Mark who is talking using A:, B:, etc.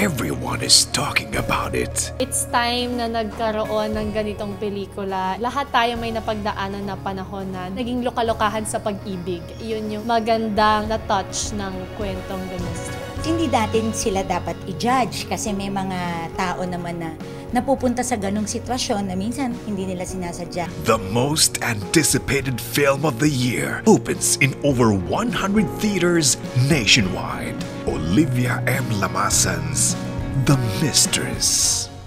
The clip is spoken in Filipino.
A: Everyone is talking about it.
B: It's time na nagkaroon ng ganitong pelikula. Lahat tayo may napagdaanan na panahon na naging lokalokahan sa pag-ibig. Yun yung magandang na-touch ng kwentong The Mistress.
C: Hindi natin sila dapat i-judge kasi may mga tao naman na napupunta sa ganong sitwasyon na minsan hindi nila sinasadya.
A: The most anticipated film of the year opens in over 100 theaters nationwide. Olivia M. Lamasan's The Mistress.